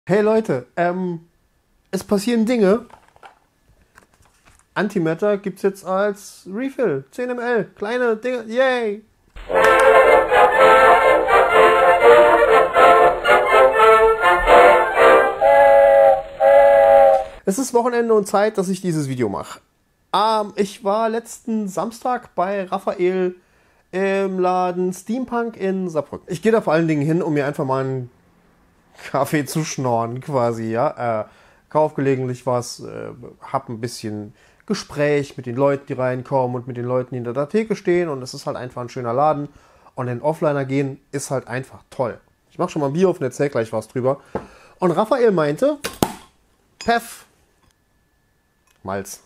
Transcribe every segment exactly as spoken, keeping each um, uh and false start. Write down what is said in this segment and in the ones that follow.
Hey Leute, ähm, es passieren Dinge. Antimatter gibt's jetzt als Refill. zehn Milliliter, kleine Dinge, yay! Es ist Wochenende und Zeit, dass ich dieses Video mache. Ähm, ich war letzten Samstag bei Raphael im Laden Steampunk in Saarbrücken. Ich gehe da vor allen Dingen hin, um mir einfach mal einen Kaffee zu schnorren, quasi, ja. Äh, kauf gelegentlich was, äh, hab ein bisschen Gespräch mit den Leuten, die reinkommen und mit den Leuten, die in der Theke stehen, und es ist halt einfach ein schöner Laden. Und in Offliner gehen ist halt einfach toll. Ich mach schon mal ein Bier auf und erzähl gleich was drüber. Und Raphael meinte, Pef, Malz.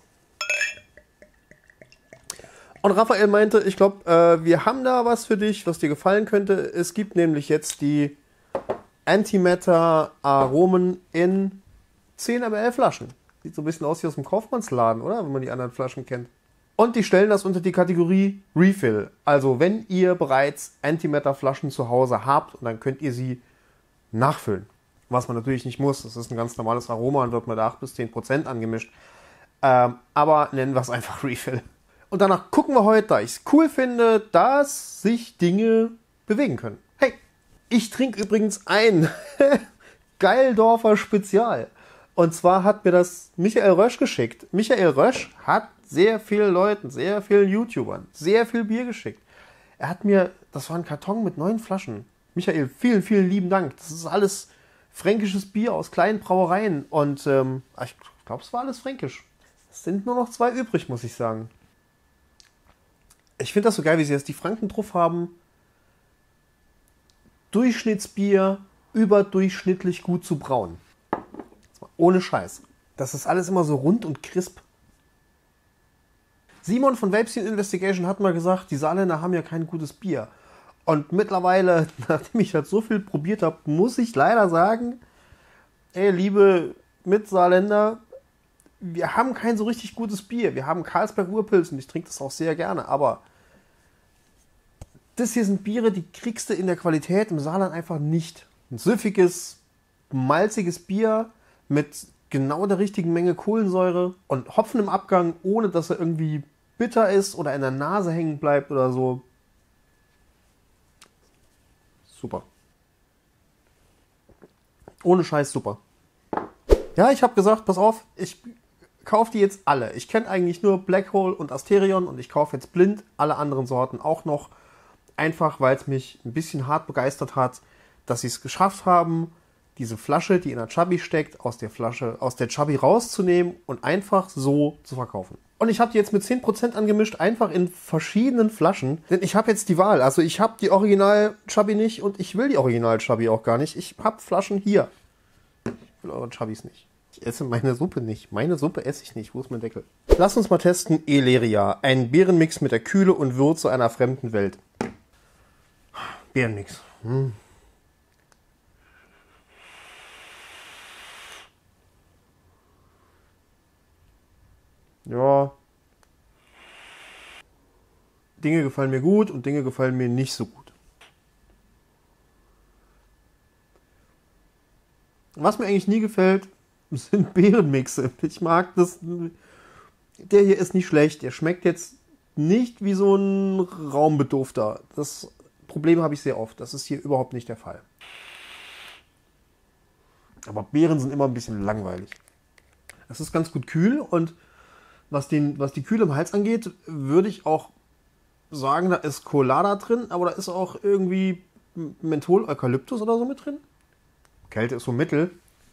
Und Raphael meinte, ich glaube, äh, wir haben da was für dich, was dir gefallen könnte. Es gibt nämlich jetzt die Antimatter Aromen in zehn Milliliter Flaschen. Sieht so ein bisschen aus wie aus dem Kaufmannsladen, oder? Wenn man die anderen Flaschen kennt. Und die stellen das unter die Kategorie Refill. Also wenn ihr bereits Antimatter Flaschen zu Hause habt, und dann könnt ihr sie nachfüllen. Was man natürlich nicht muss. Das ist ein ganz normales Aroma und wird mit acht bis zehn Prozent angemischt. Ähm, aber nennen wir es einfach Refill. Und danach gucken wir heute, da ich es cool finde, dass sich Dinge bewegen können. Hey, ich trinke übrigens ein Geildorfer Spezial. Und zwar hat mir das Michael Rösch geschickt. Michael Rösch hat sehr vielen Leuten, sehr vielen YouTubern, sehr viel Bier geschickt. Er hat mir, das war ein Karton mit neun Flaschen. Michael, vielen, vielen lieben Dank. Das ist alles fränkisches Bier aus kleinen Brauereien. Und ähm, ich glaube, es war alles fränkisch. Es sind nur noch zwei übrig, muss ich sagen. Ich finde das so geil, wie sie jetzt die Franken drauf haben. Durchschnittsbier, überdurchschnittlich gut zu brauen. Ohne Scheiß. Das ist alles immer so rund und crisp. Simon von Vapescene Investigation hat mal gesagt, die Saarländer haben ja kein gutes Bier. Und mittlerweile, nachdem ich halt so viel probiert habe, muss ich leider sagen, ey, liebe Mitsaarländer, wir haben kein so richtig gutes Bier. Wir haben Carlsberg Urpilz und ich trinke das auch sehr gerne, aber das hier sind Biere, die kriegst du in der Qualität im Saarland einfach nicht. Ein süffiges, malziges Bier mit genau der richtigen Menge Kohlensäure und Hopfen im Abgang, ohne dass er irgendwie bitter ist oder in der Nase hängen bleibt oder so. Super. Ohne Scheiß super. Ja, ich habe gesagt, pass auf, ich kaufe die jetzt alle. Ich kenne eigentlich nur Black Hole und Asterion und ich kaufe jetzt blind alle anderen Sorten auch noch. Einfach, weil es mich ein bisschen hart begeistert hat, dass sie es geschafft haben, diese Flasche, die in der Chubby steckt, aus der Flasche, aus der Chubby rauszunehmen und einfach so zu verkaufen. Und ich habe die jetzt mit zehn Prozent angemischt, einfach in verschiedenen Flaschen. Denn ich habe jetzt die Wahl. Also ich habe die Original Chubby nicht und ich will die Original Chubby auch gar nicht. Ich habe Flaschen hier. Ich will eure Chubbys nicht. Ich esse meine Suppe nicht. Meine Suppe esse ich nicht. Wo ist mein Deckel? Lass uns mal testen. Eleria. Ein Beerenmix mit der Kühle und Würze einer fremden Welt. Beerenmix. Hm. Ja. Dinge gefallen mir gut und Dinge gefallen mir nicht so gut. Was mir eigentlich nie gefällt, sind Beerenmixe. Ich mag das. Der hier ist nicht schlecht. Der schmeckt jetzt nicht wie so ein Raumbedufter. Das Problem habe ich sehr oft. Das ist hier überhaupt nicht der Fall. Aber Beeren sind immer ein bisschen langweilig. Es ist ganz gut kühl und was, den, was die Kühle im Hals angeht, würde ich auch sagen, da ist Colada drin, aber da ist auch irgendwie Menthol, Eukalyptus oder so mit drin. Kälte ist so mittel.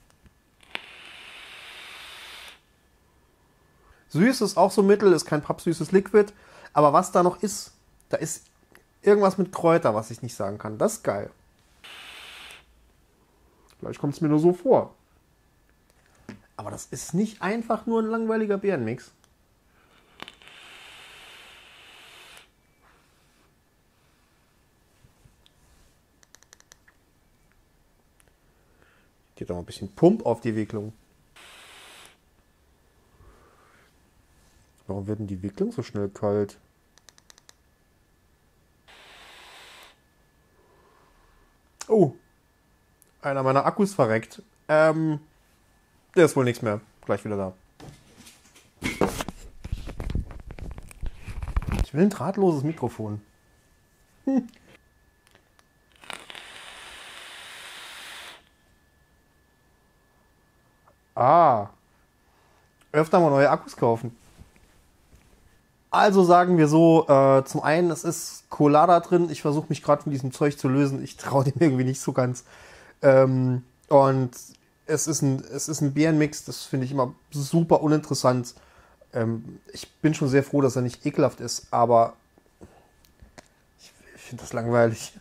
Süß ist auch so mittel, ist kein pappsüßes Liquid. Aber was da noch ist, da ist irgendwas mit Kräuter, was ich nicht sagen kann. Das ist geil. Vielleicht kommt es mir nur so vor. Aber das ist nicht einfach nur ein langweiliger Beerenmix. Geht doch mal ein bisschen Pump auf die Wicklung. Warum wird denn die Wicklung so schnell kalt? Oh, einer meiner Akkus verreckt. Ähm, der ist wohl nichts mehr. Gleich wieder da. Ich will ein drahtloses Mikrofon. Hm. Ah. Öfter mal neue Akkus kaufen. Also sagen wir so, äh, zum einen, es ist Colada drin. Ich versuche mich gerade von diesem Zeug zu lösen. Ich traue dem irgendwie nicht so ganz. Ähm, und es ist ein, es ist ein Beerenmix. Das finde ich immer super uninteressant. Ähm, ich bin schon sehr froh, dass er nicht ekelhaft ist, aber ich, ich finde das langweilig.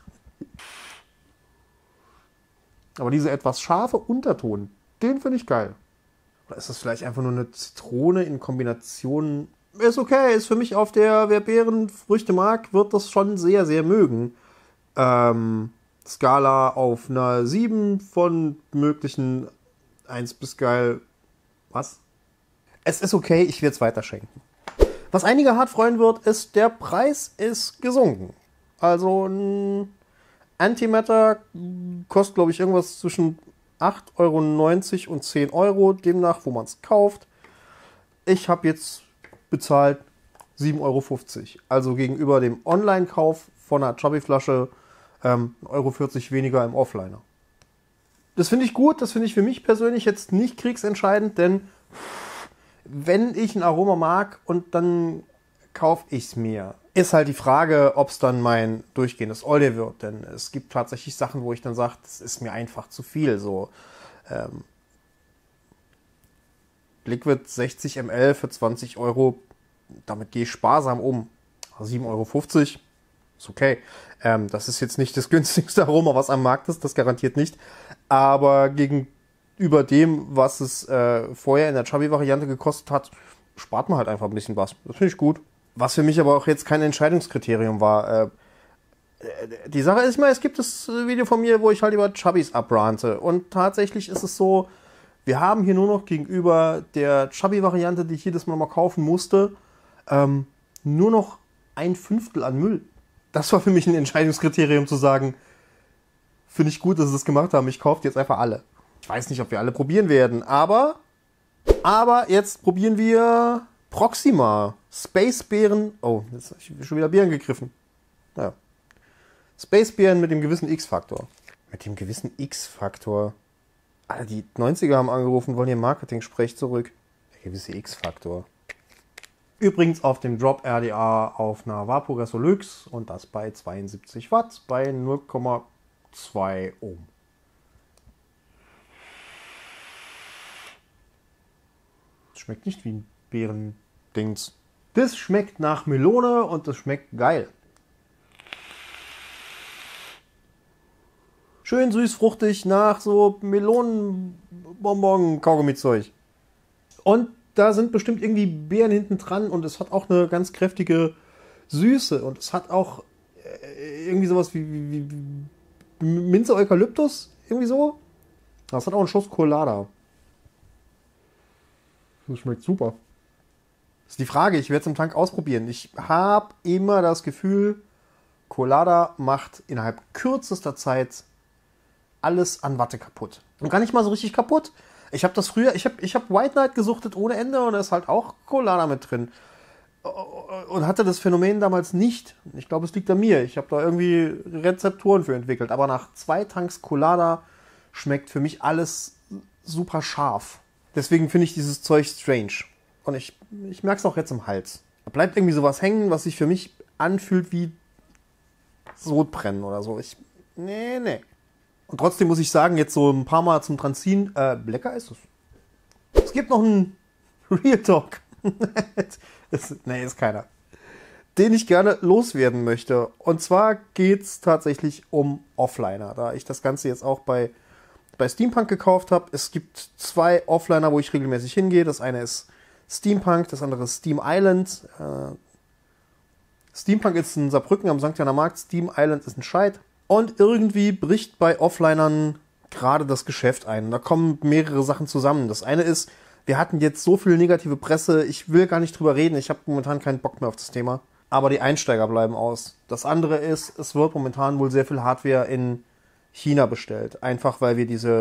Aber dieser etwas scharfe Unterton, den finde ich geil. Oder ist das vielleicht einfach nur eine Zitrone in Kombination? Ist okay, ist für mich auf der, wer Beerenfrüchte mag, wird das schon sehr, sehr mögen. Ähm, Skala auf einer sieben von möglichen eins bis geil. Was? Es ist okay, ich werde es weiterschenken. Was einige hart freuen wird, ist, der Preis ist gesunken. Also ein Antimatter kostet, glaube ich, irgendwas zwischen acht Euro neunzig und zehn Euro, demnach, wo man es kauft. Ich habe jetzt bezahlt sieben Euro fünfzig. Also gegenüber dem Online-Kauf von einer Chubby-Flasche ähm, ein Euro vierzig weniger im Offliner. Das finde ich gut, das finde ich für mich persönlich jetzt nicht kriegsentscheidend, denn wenn ich ein Aroma mag und dann kaufe ich es mir. Ist halt die Frage, ob es dann mein durchgehendes All-Day wird, denn es gibt tatsächlich Sachen, wo ich dann sage, das ist mir einfach zu viel. So ähm, Liquid sechzig Milliliter für zwanzig Euro, damit gehe ich sparsam um. sieben Euro fünfzig, ist okay. Ähm, das ist jetzt nicht das günstigste Aroma, was am Markt ist, das garantiert nicht. Aber gegenüber dem, was es äh, vorher in der Chubby-Variante gekostet hat, spart man halt einfach ein bisschen was. Das finde ich gut. Was für mich aber auch jetzt kein Entscheidungskriterium war. Äh, die Sache ist mal, es gibt das Video von mir, wo ich halt über Chubbys abrante. Und tatsächlich ist es so, wir haben hier nur noch gegenüber der Chubby-Variante, die ich jedes Mal mal kaufen musste, ähm, nur noch ein Fünftel an Müll. Das war für mich ein Entscheidungskriterium zu sagen, finde ich gut, dass sie das gemacht haben. Ich kaufe jetzt einfach alle. Ich weiß nicht, ob wir alle probieren werden, aber, aber jetzt probieren wir Proxima. Spacebeeren. Oh, jetzt habe ich schon wieder Beeren gegriffen. Ja. Spacebeeren mit dem gewissen X-Faktor. Mit dem gewissen X-Faktor. Alter, die neunziger haben angerufen, wollen ihr Marketing-Sprech zurück. Der gewisse X-Faktor. Übrigens auf dem Drop R D A auf einer Vaporesso Luxe und das bei zweiundsiebzig Watt bei null Komma zwei Ohm. Das schmeckt nicht wie ein Beerendings. Das schmeckt nach Melone und das schmeckt geil. Schön süß, fruchtig nach so Melonenbonbon-Kaugummi-Zeug. Und da sind bestimmt irgendwie Beeren hinten dran und es hat auch eine ganz kräftige Süße und es hat auch äh, irgendwie sowas wie, wie, wie Minze Eukalyptus, irgendwie so. Das hat auch einen Schuss Colada. Das schmeckt super. Das ist die Frage, ich werde es im Tank ausprobieren. Ich habe immer das Gefühl, Colada macht innerhalb kürzester Zeit alles an Watte kaputt. Und gar nicht mal so richtig kaputt. Ich habe das früher, ich habe ich hab White Night gesuchtet ohne Ende und da ist halt auch Colada mit drin. Und hatte das Phänomen damals nicht. Ich glaube, es liegt an mir. Ich habe da irgendwie Rezeptoren für entwickelt. Aber nach zwei Tanks Colada schmeckt für mich alles super scharf. Deswegen finde ich dieses Zeug strange. Und ich, ich merke es auch jetzt im Hals. Da bleibt irgendwie sowas hängen, was sich für mich anfühlt wie Sodbrennen oder so. Ich, nee, nee. Und trotzdem muss ich sagen, jetzt so ein paar Mal zum Dranziehen, äh, lecker ist es. Es gibt noch einen Real Talk. das, nee, ist keiner. Den ich gerne loswerden möchte. Und zwar geht es tatsächlich um Offliner. Da ich das Ganze jetzt auch bei, bei Steampunk gekauft habe. Es gibt zwei Offliner, wo ich regelmäßig hingehe. Das eine ist Steampunk, das andere ist Steam Island. Äh, Steampunk ist in Saarbrücken am Sankt Johanner Markt. Steam Island ist ein Scheid. Und irgendwie bricht bei Offlinern gerade das Geschäft ein. Da kommen mehrere Sachen zusammen. Das eine ist, wir hatten jetzt so viel negative Presse, ich will gar nicht drüber reden, ich habe momentan keinen Bock mehr auf das Thema. Aber die Einsteiger bleiben aus. Das andere ist, es wird momentan wohl sehr viel Hardware in China bestellt. Einfach weil wir diese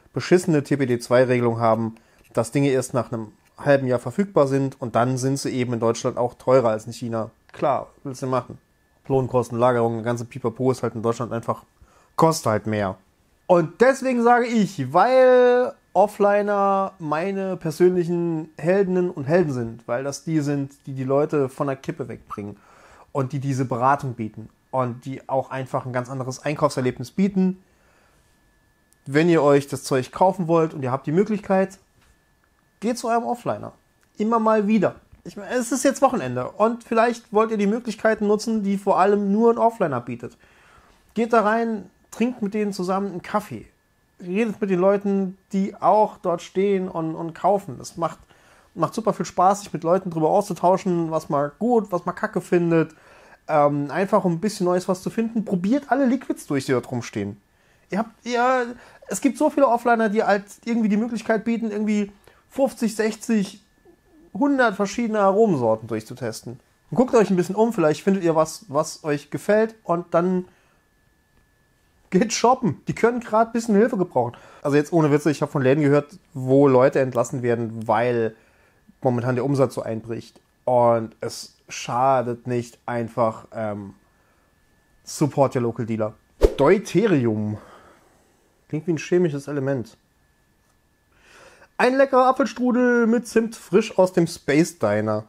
beschissene T P D zwei Regelung haben, dass Dinge erst nach einem halben Jahr verfügbar sind und dann sind sie eben in Deutschland auch teurer als in China. Klar, willst du machen. Lohnkosten, Lagerung, eine ganze Pipapo ist halt in Deutschland einfach, kostet halt mehr. Und deswegen sage ich, weil Offliner meine persönlichen Heldinnen und Helden sind, weil das die sind, die die Leute von der Kippe wegbringen und die diese Beratung bieten und die auch einfach ein ganz anderes Einkaufserlebnis bieten. Wenn ihr euch das Zeug kaufen wollt und ihr habt die Möglichkeit, geht zu eurem Offliner. Immer mal wieder. Ich meine, es ist jetzt Wochenende und vielleicht wollt ihr die Möglichkeiten nutzen, die vor allem nur ein Offliner bietet. Geht da rein, trinkt mit denen zusammen einen Kaffee. Redet mit den Leuten, die auch dort stehen und, und kaufen. Das macht, macht super viel Spaß, sich mit Leuten darüber auszutauschen, was man gut, was man kacke findet. Ähm, einfach um ein bisschen Neues was zu finden. Probiert alle Liquids durch, die dort rumstehen. Ihr habt, ja, es gibt so viele Offliner, die halt irgendwie die Möglichkeit bieten, irgendwie fünfzig, sechzig, hundert verschiedene Aromensorten durchzutesten. Und guckt euch ein bisschen um, vielleicht findet ihr was, was euch gefällt und dann geht shoppen. Die können gerade ein bisschen Hilfe gebrauchen. Also jetzt ohne Witze, ich habe von Läden gehört, wo Leute entlassen werden, weil momentan der Umsatz so einbricht. Und es schadet nicht einfach. Ähm, support your local dealer. Deuterium. Klingt wie ein chemisches Element. Ein leckerer Apfelstrudel mit Zimt frisch aus dem Space Diner.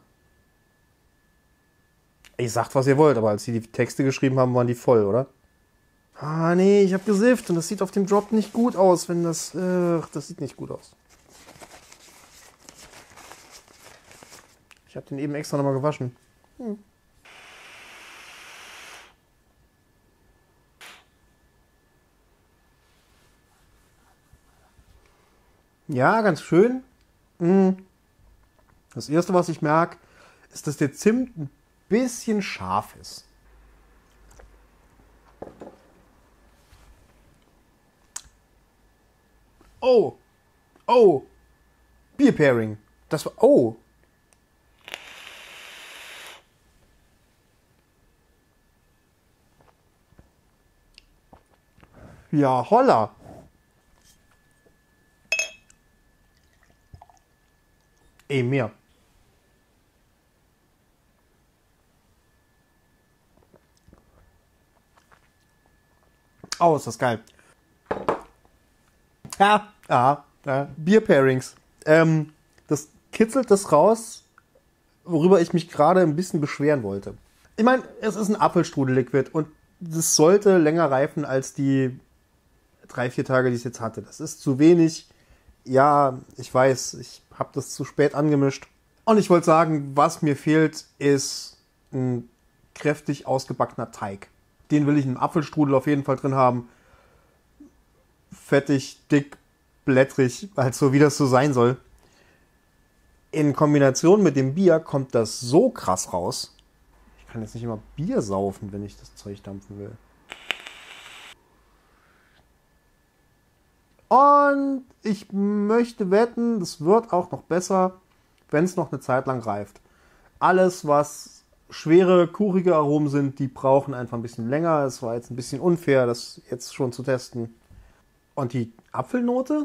Ihr sagt, was ihr wollt, aber als sie die Texte geschrieben haben, waren die voll, oder? Ah, nee, ich habe gesifft und das sieht auf dem Drop nicht gut aus, wenn das... Äh, das sieht nicht gut aus. Ich habe den eben extra nochmal gewaschen. Hm. Ja, ganz schön. Das erste, was ich merke, ist, dass der Zimt ein bisschen scharf ist. Oh, oh, Beer Pairing. Das war, oh. Ja, holla. Ey, mehr. Oh, ist das geil. Ja, ja, ja. Beer Pairings. Ähm, das kitzelt das raus, worüber ich mich gerade ein bisschen beschweren wollte. Ich meine, es ist ein Apfelstrudel-Liquid und das sollte länger reifen als die drei, vier Tage, die es jetzt hatte. Das ist zu wenig. Ja, ich weiß, ich habe das zu spät angemischt. Und ich wollte sagen, was mir fehlt, ist ein kräftig ausgebackener Teig. Den will ich im Apfelstrudel auf jeden Fall drin haben. Fettig, dick, blättrig, halt so wie das so sein soll. In Kombination mit dem Bier kommt das so krass raus. Ich kann jetzt nicht immer Bier saufen, wenn ich das Zeug dampfen will. Und ich möchte wetten, das wird auch noch besser, wenn es noch eine Zeit lang reift. Alles, was schwere, kurige Aromen sind, die brauchen einfach ein bisschen länger. Es war jetzt ein bisschen unfair, das jetzt schon zu testen. Und die Apfelnote?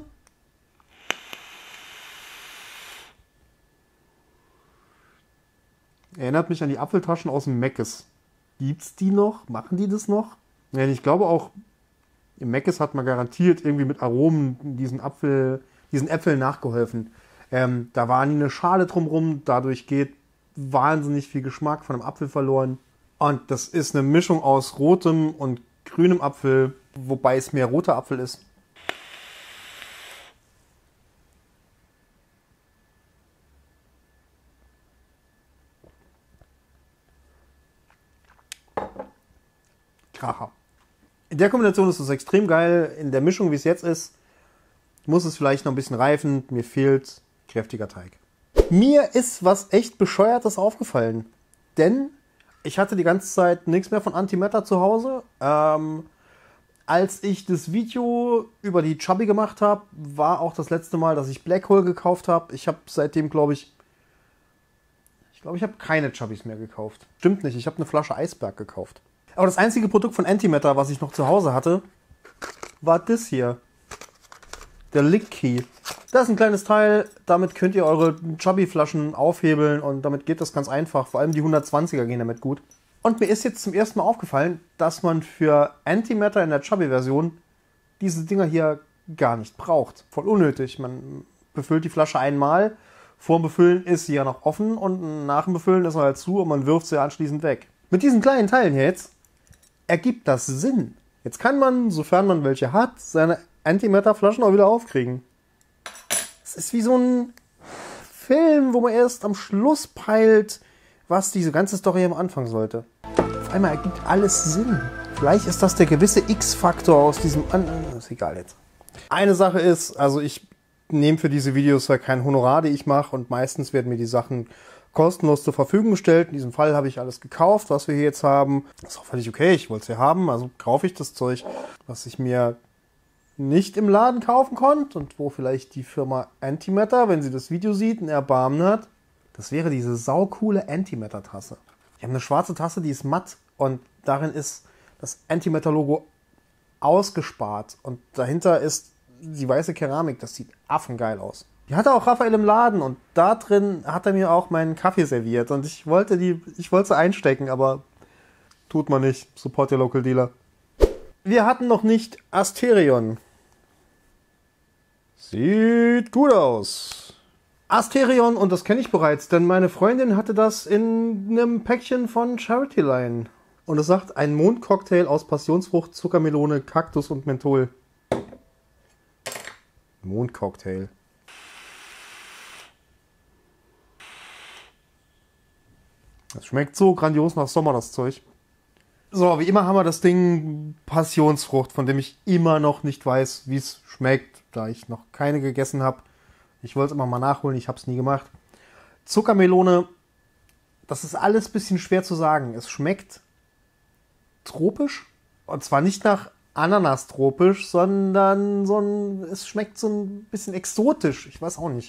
Erinnert mich an die Apfeltaschen aus dem Mc's. Gibt's die noch? Machen die das noch? Ja, ich glaube auch, im Mc's hat man garantiert irgendwie mit Aromen diesen Apfel, diesen Äpfeln nachgeholfen. Ähm, da war nie eine Schale drumrum, dadurch geht wahnsinnig viel Geschmack von dem Apfel verloren. Und das ist eine Mischung aus rotem und grünem Apfel, wobei es mehr roter Apfel ist. Kracher. In der Kombination ist es extrem geil. In der Mischung, wie es jetzt ist, muss es vielleicht noch ein bisschen reifen. Mir fehlt kräftiger Teig. Mir ist was echt Bescheuertes aufgefallen. Denn ich hatte die ganze Zeit nichts mehr von Antimatter zu Hause. Ähm, als ich das Video über die Chubby gemacht habe, war auch das letzte Mal, dass ich Black Hole gekauft habe. Ich habe seitdem, glaube ich, ich glaube, ich habe keine Chubbys mehr gekauft. Stimmt nicht, ich habe eine Flasche Eisberg gekauft. Aber das einzige Produkt von Antimatter, was ich noch zu Hause hatte, war das hier. der Lick Key. Das ist ein kleines Teil, damit könnt ihr eure Chubby-Flaschen aufhebeln und damit geht das ganz einfach. Vor allem die hundertzwanziger gehen damit gut. Und mir ist jetzt zum ersten Mal aufgefallen, dass man für Antimatter in der Chubby-Version diese Dinger hier gar nicht braucht. Voll unnötig. Man befüllt die Flasche einmal, vor dem Befüllen ist sie ja noch offen und nach dem Befüllen ist sie halt zu und man wirft sie anschließend weg. Mit diesen kleinen Teilen hier jetzt ergibt das Sinn. Jetzt kann man, sofern man welche hat, seine Antimatter-Flaschen auch wieder aufkriegen. Es ist wie so ein Film, wo man erst am Schluss peilt, was diese ganze Story am Anfang sollte. Auf einmal ergibt alles Sinn. Vielleicht ist das der gewisse X-Faktor aus diesem... An ist egal jetzt. Eine Sache ist, also ich nehme für diese Videos ja kein Honorar, die ich mache und meistens werden mir die Sachen kostenlos zur Verfügung gestellt. In diesem Fall habe ich alles gekauft, was wir hier jetzt haben. Das ist auch völlig okay, ich wollte es ja haben, also kaufe ich das Zeug, was ich mir nicht im Laden kaufen konnte und wo vielleicht die Firma Antimatter, wenn sie das Video sieht, ein Erbarmen hat. Das wäre diese saucoole Antimatter-Tasse. Ich habe eine schwarze Tasse, die ist matt und darin ist das Antimatter-Logo ausgespart und dahinter ist die weiße Keramik. Das sieht affengeil aus. Die hatte auch Raphael im Laden und da drin hat er mir auch meinen Kaffee serviert und ich wollte die, ich wollte sie einstecken, aber tut man nicht. Support your local dealer. Wir hatten noch nicht Asterion. Sieht gut aus. Asterion, und das kenne ich bereits, denn meine Freundin hatte das in einem Päckchen von Charity Line. Und es sagt, ein Mondcocktail aus Passionsfrucht, Zuckermelone, Kaktus und Menthol. Mondcocktail. Das schmeckt so grandios nach Sommer, das Zeug. So, wie immer haben wir das Ding Passionsfrucht, von dem ich immer noch nicht weiß, wie es schmeckt, da ich noch keine gegessen habe. Ich wollte es immer mal nachholen, ich habe es nie gemacht. Zuckermelone, das ist alles ein bisschen schwer zu sagen. Es schmeckt tropisch, und zwar nicht nach Ananas tropisch, sondern so ein, es schmeckt so ein bisschen exotisch. Ich weiß auch nicht.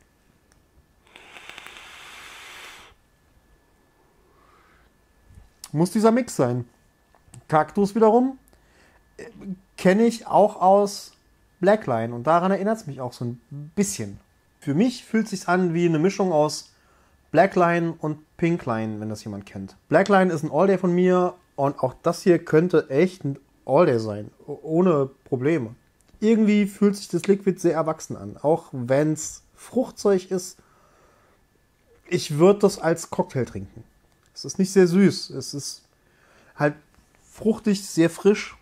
Muss dieser Mix sein. Kaktus wiederum äh, kenne ich auch aus Blackline und daran erinnert es mich auch so ein bisschen. Für mich fühlt es sich an wie eine Mischung aus Blackline und Pinkline, wenn das jemand kennt. Blackline ist ein All-Day von mir und auch das hier könnte echt ein All-Day sein, ohne Probleme. Irgendwie fühlt sich das Liquid sehr erwachsen an, auch wenn es Fruchtzeug ist. Ich würde das als Cocktail trinken. Es ist nicht sehr süß, es ist halt fruchtig, sehr frisch.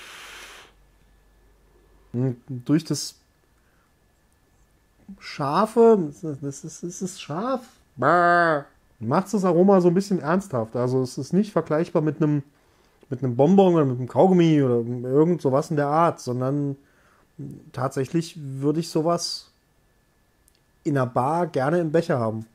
Und durch das Scharfe, das ist, das ist scharf, macht das Aroma so ein bisschen ernsthaft. Also es ist nicht vergleichbar mit einem, mit einem Bonbon oder mit einem Kaugummi oder irgend sowas in der Art, sondern tatsächlich würde ich sowas in einer Bar gerne im Becher haben.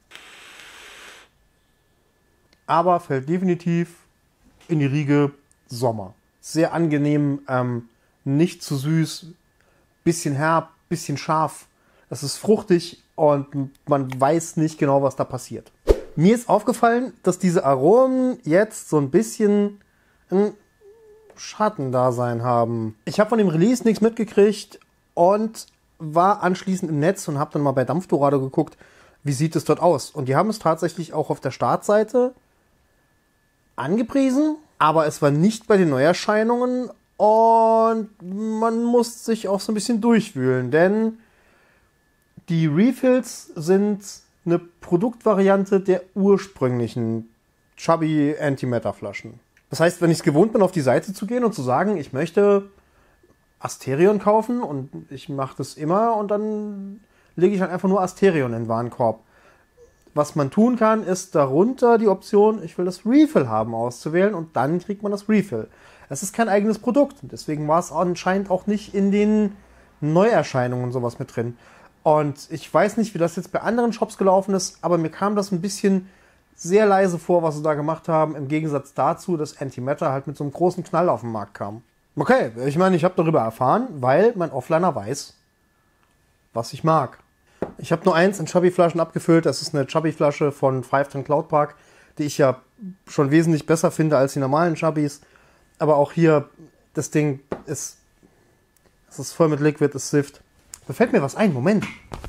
Aber fällt definitiv in die Riege Sommer. Sehr angenehm, ähm, nicht zu süß, bisschen herb, bisschen scharf. Es ist fruchtig und man weiß nicht genau, was da passiert. Mir ist aufgefallen, dass diese Aromen jetzt so ein bisschen ein Schattendasein haben. Ich habe von dem Release nichts mitgekriegt und war anschließend im Netz und habe dann mal bei Dampfdorado geguckt, wie sieht es dort aus. Und die haben es tatsächlich auch auf der Startseite angepriesen, aber es war nicht bei den Neuerscheinungen und man muss sich auch so ein bisschen durchwühlen, denn die Refills sind eine Produktvariante der ursprünglichen Chubby Antimatter Flaschen. Das heißt, wenn ich es gewohnt bin, auf die Seite zu gehen und zu sagen, ich möchte Asterion kaufen und ich mache das immer und dann lege ich halt einfach nur Asterion in den Warenkorb. Was man tun kann, ist darunter die Option, ich will das Refill haben, auszuwählen und dann kriegt man das Refill. Es ist kein eigenes Produkt und deswegen war es anscheinend auch nicht in den Neuerscheinungen und sowas mit drin. Und ich weiß nicht, wie das jetzt bei anderen Shops gelaufen ist, aber mir kam das ein bisschen sehr leise vor, was sie da gemacht haben, im Gegensatz dazu, dass Antimatter halt mit so einem großen Knall auf den Markt kam. Okay, ich meine, ich habe darüber erfahren, weil mein Offliner weiß, was ich mag. Ich habe nur eins in Chubby-Flaschen abgefüllt. Das ist eine Chubby-Flasche von Five Ton Cloud Park, die ich ja schon wesentlich besser finde als die normalen Chubbys. Aber auch hier, das Ding ist, es ist voll mit Liquid, es sifft. Da fällt mir was ein, Moment.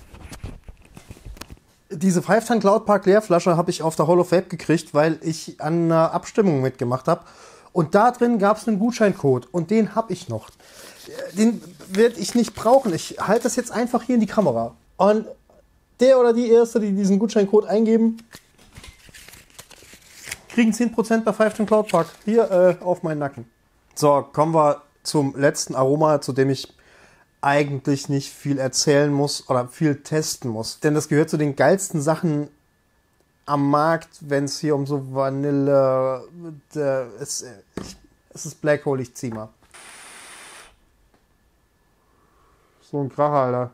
Diese Five Ton Cloud Park Leerflasche habe ich auf der Hall of Vape gekriegt, weil ich an einer Abstimmung mitgemacht habe. Und da drin gab es einen Gutscheincode und den habe ich noch. Den werde ich nicht brauchen. Ich halte das jetzt einfach hier in die Kamera. Und der oder die Erste, die diesen Gutscheincode eingeben, kriegen zehn Prozent bei Five Ton Cloud Park. Hier äh, auf meinen Nacken. So, kommen wir zum letzten Aroma, zu dem ich eigentlich nicht viel erzählen muss oder viel testen muss. Denn das gehört zu den geilsten Sachen am Markt, wenn es hier um so Vanille... Äh, es, es ist Black Hole, ich zieh mal. So ein Kracher, Alter.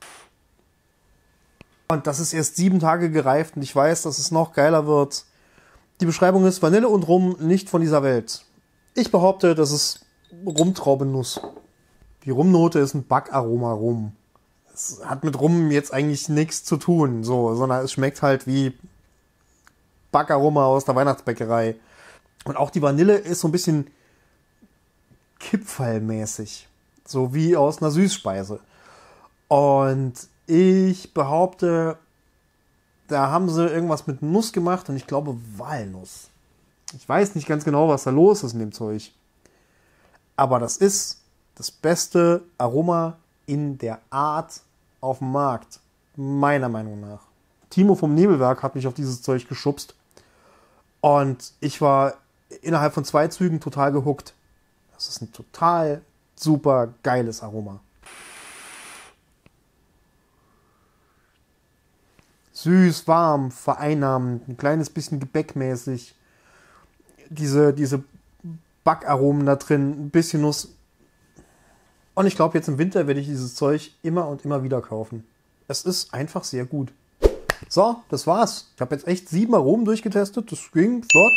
Und das ist erst sieben Tage gereift und ich weiß, dass es noch geiler wird. Die Beschreibung ist Vanille und Rum nicht von dieser Welt. Ich behaupte, das ist Rumtraubennuss. Die Rumnote ist ein Backaroma Rum. Es hat mit Rum jetzt eigentlich nichts zu tun, so, sondern es schmeckt halt wie Backaroma aus der Weihnachtsbäckerei. Und auch die Vanille ist so ein bisschen Kipferlmäßig. So wie aus einer Süßspeise. Und ich behaupte, da haben sie irgendwas mit Nuss gemacht und ich glaube Walnuss. Ich weiß nicht ganz genau, was da los ist in dem Zeug. Aber das ist das beste Aroma in der Art auf dem Markt. Meiner Meinung nach. Timo vom Nebelwerk hat mich auf dieses Zeug geschubst. Und ich war innerhalb von zwei Zügen total gehuckt. Das ist ein total super geiles Aroma. Süß, warm, vereinnahmend, ein kleines bisschen gebäckmäßig. Diese, diese Backaromen da drin, ein bisschen Nuss. Und ich glaube, jetzt im Winter werde ich dieses Zeug immer und immer wieder kaufen. Es ist einfach sehr gut. So, das war's. Ich habe jetzt echt sieben Aromen durchgetestet. Das ging flott.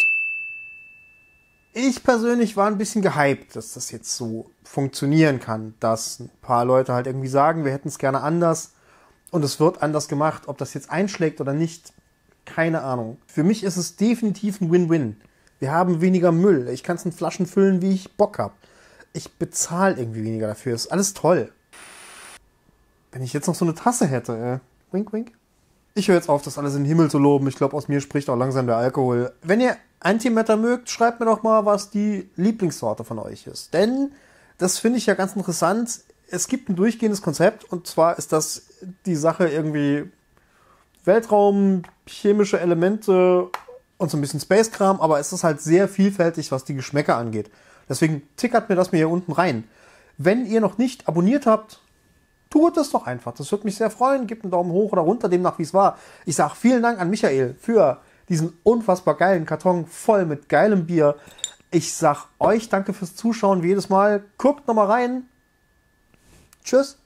Ich persönlich war ein bisschen gehypt, dass das jetzt so funktionieren kann. Dass ein paar Leute halt irgendwie sagen, wir hätten es gerne anders. Und es wird anders gemacht. Ob das jetzt einschlägt oder nicht, keine Ahnung. Für mich ist es definitiv ein Win-Win. Wir haben weniger Müll. Ich kann es in Flaschen füllen, wie ich Bock habe. Ich bezahle irgendwie weniger dafür. Ist alles toll. Wenn ich jetzt noch so eine Tasse hätte, äh, wink, wink. Ich höre jetzt auf, das alles in den Himmel zu loben. Ich glaube, aus mir spricht auch langsam der Alkohol. Wenn ihr Antimatter mögt, schreibt mir doch mal, was die Lieblingssorte von euch ist. Denn das finde ich ja ganz interessant. Es gibt ein durchgehendes Konzept und zwar ist das die Sache irgendwie Weltraum, chemische Elemente und so ein bisschen Space-Kram, aber es ist halt sehr vielfältig, was die Geschmäcker angeht. Deswegen tickert mir das mir hier unten rein. Wenn ihr noch nicht abonniert habt, tut es doch einfach. Das würde mich sehr freuen. Gebt einen Daumen hoch oder runter, demnach wie es war. Ich sage vielen Dank an Michael für diesen unfassbar geilen Karton voll mit geilem Bier. Ich sag euch danke fürs Zuschauen wie jedes Mal. Guckt nochmal rein. Tschüss.